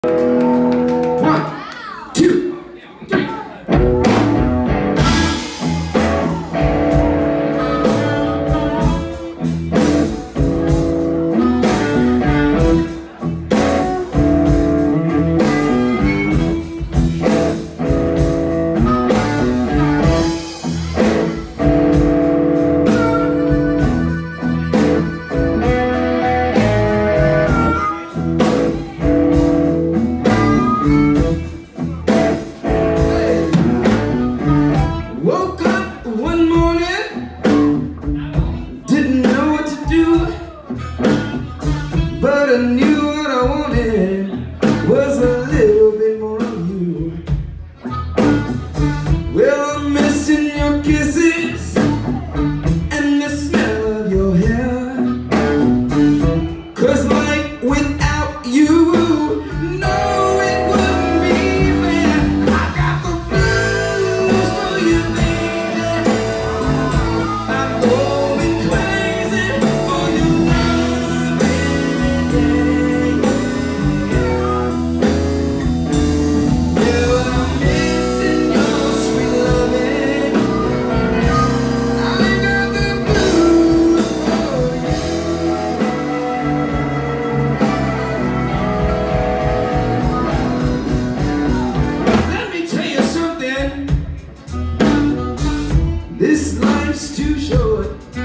This life's too short,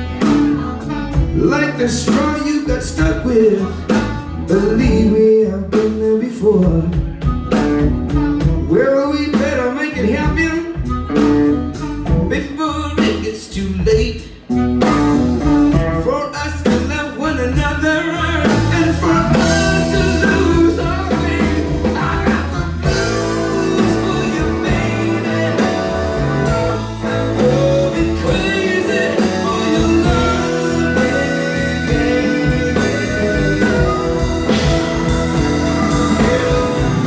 like the straw you got stuck with. Believe me, I've been there before. Well, we better make it happen before it gets too late for us to love one another and for us to lose our faith. I got the blues for you, baby. I'm going crazy for your love, baby.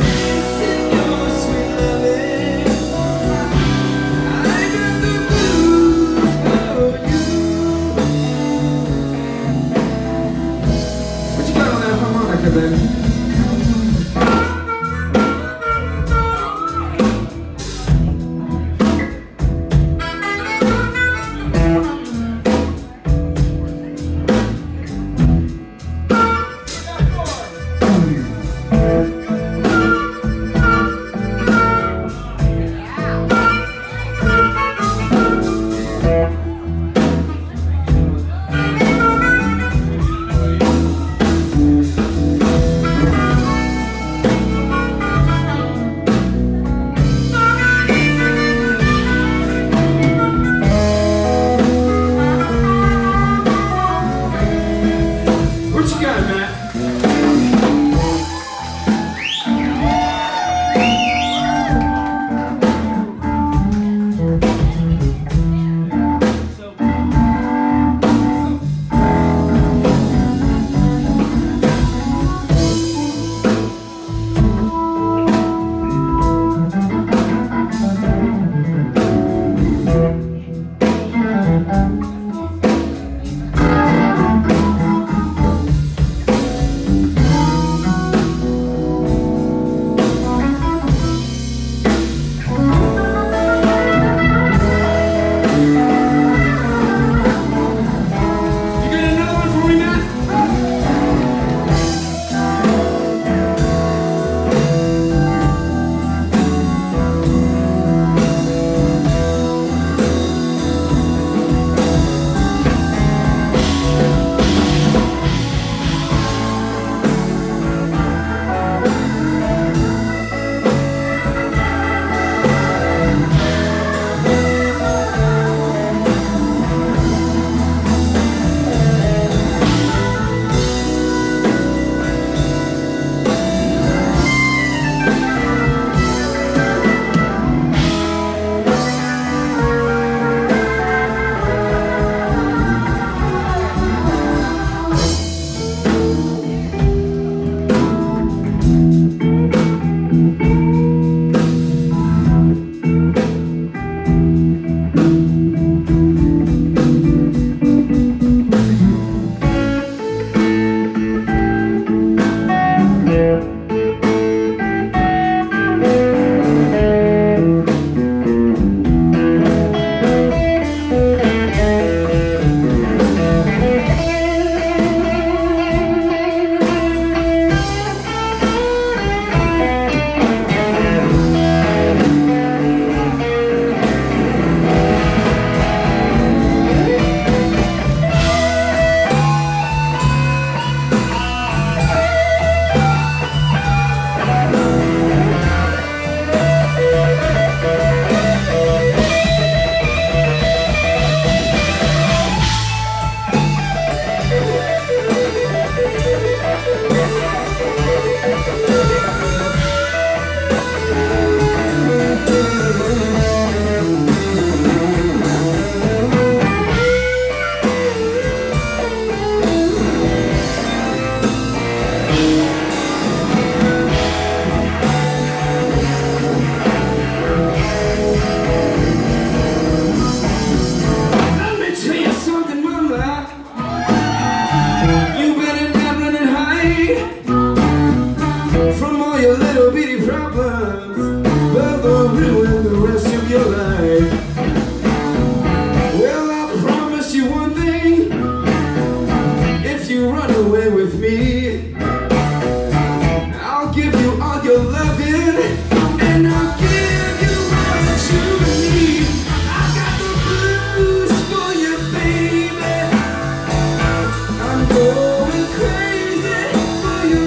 your little bitty problems, but they'll ruin the rest of your life. Well, I promise you one thing, if you run away with me, I'll give you all your loving, and I'll give you what you need. I got the blues for you, baby. I'm going crazy for you.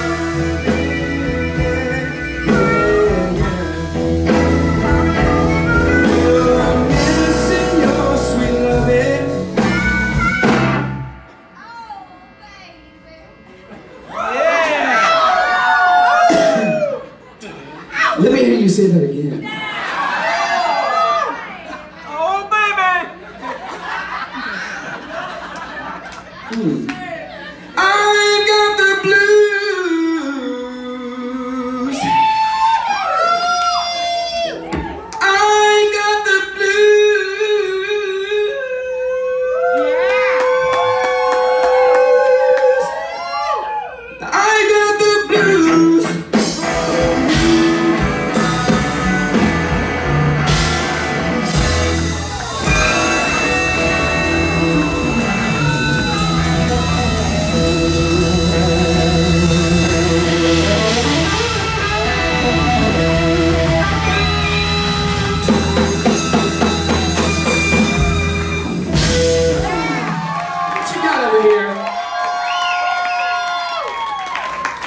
Well, I'm missing your sweet loving. Let me hear you say that again. Oh, baby! I got the blues. I got the blues. I got the blues.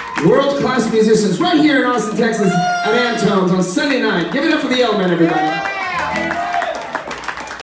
World-class musicians right here in Austin, Texas at Antone's on Sunday night. Give it up for the L-Men, everybody.